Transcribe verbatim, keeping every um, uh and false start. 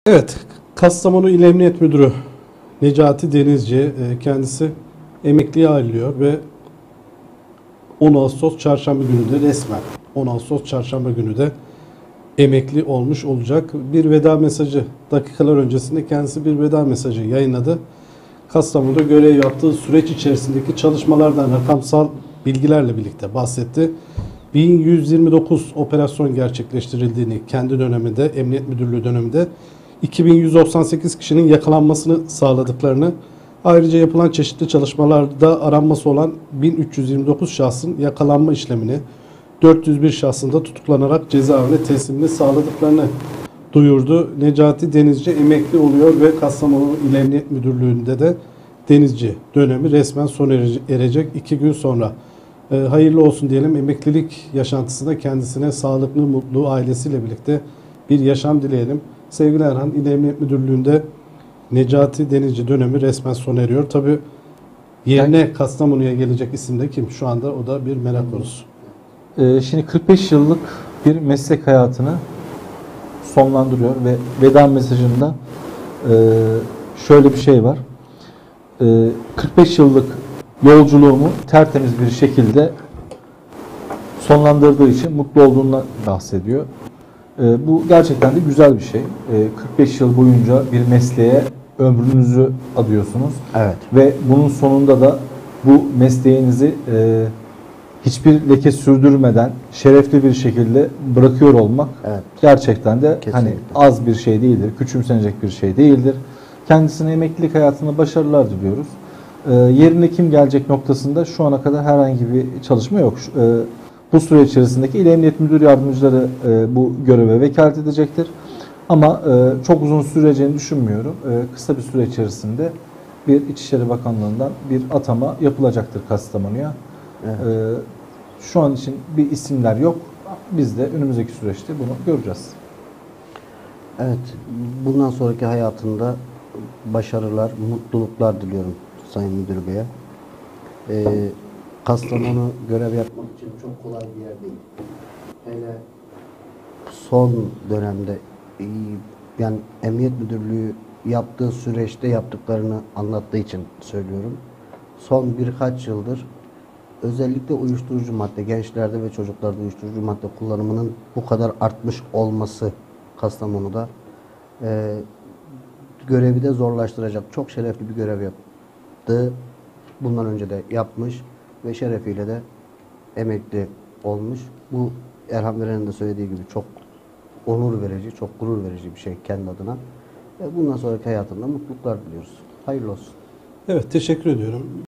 Evet, Kastamonu İl Emniyet Müdürü Necati Denizci kendisi emekliye ayrılıyor ve on Ağustos Çarşamba günü de resmen on Ağustos Çarşamba günü de emekli olmuş olacak. Bir veda mesajı, dakikalar öncesinde kendisi bir veda mesajı yayınladı. Kastamonu'da görev yaptığı süreç içerisindeki çalışmalardan rakamsal bilgilerle birlikte bahsetti. bin yüz yirmi dokuz operasyon gerçekleştirildiğini kendi döneminde, Emniyet Müdürlüğü döneminde iki bin yüz doksan sekiz kişinin yakalanmasını sağladıklarını, ayrıca yapılan çeşitli çalışmalarda aranması olan bin üç yüz yirmi dokuz şahsın yakalanma işlemini, dört yüz bir şahsın da tutuklanarak cezaevine teslimini sağladıklarını duyurdu. Necati Denizci emekli oluyor ve Kastamonu İl Emniyet Müdürlüğü'nde de denizci dönemi resmen sona erecek iki gün sonra. E, hayırlı olsun diyelim. Emeklilik yaşantısında kendisine sağlıklı, mutlu, ailesiyle birlikte bir yaşam dileyelim. Sevgili Erhan, İl Emniyet Müdürlüğü'nde Necati Denizci dönemi resmen sona eriyor. Tabi yerine Kastamonu'ya gelecek isim de kim? Şu anda o da bir merak konusu. Ee, şimdi kırk beş yıllık bir meslek hayatını sonlandırıyor ve veda mesajında e, şöyle bir şey var. E, kırk beş yıllık yolculuğumu tertemiz bir şekilde sonlandırdığı için mutlu olduğundan bahsediyor. E, bu gerçekten de güzel bir şey. E, kırk beş yıl boyunca bir mesleğe ömrünüzü adıyorsunuz. Evet. Ve bunun sonunda da bu mesleğinizi e, hiçbir leke sürdürmeden şerefli bir şekilde bırakıyor olmak evet. gerçekten de Kesinlikle. hani az bir şey değildir, küçümsenecek bir şey değildir. Kendisine emeklilik hayatında başarılar diliyoruz. E, yerine kim gelecek noktasında şu ana kadar herhangi bir çalışma yok. E, bu süre içerisindeki İl Emniyet Müdür Yardımcıları e, bu göreve vekalet edecektir. Ama e, çok uzun süreceğini düşünmüyorum. E, kısa bir süre içerisinde bir İçişleri Bakanlığı'ndan bir atama yapılacaktır Kastamonu'ya. Evet. E, şu an için bir isimler yok. Biz de önümüzdeki süreçte bunu göreceğiz. Evet. Bundan sonraki hayatında başarılar, mutluluklar diliyorum Sayın Müdür Bey'e. Ee, Kastamonu görev yapmak için çok kolay bir yer değil. Hele son dönemde yani Emniyet Müdürlüğü yaptığı süreçte yaptıklarını anlattığı için söylüyorum. Son birkaç yıldır özellikle uyuşturucu madde, gençlerde ve çocuklarda uyuşturucu madde kullanımının bu kadar artmış olması Kastamonu'da e, görevi de zorlaştıracak. Çok şerefli bir görev yaptı. Bundan önce de yapmış ve şerefiyle de emekli olmuş. Bu Erhan Veren'in de söylediği gibi çok onur verici, çok gurur verici bir şey kendi adına. Ve bundan sonraki hayatında mutluluklar diliyoruz. Hayırlı olsun. Evet, teşekkür ediyorum.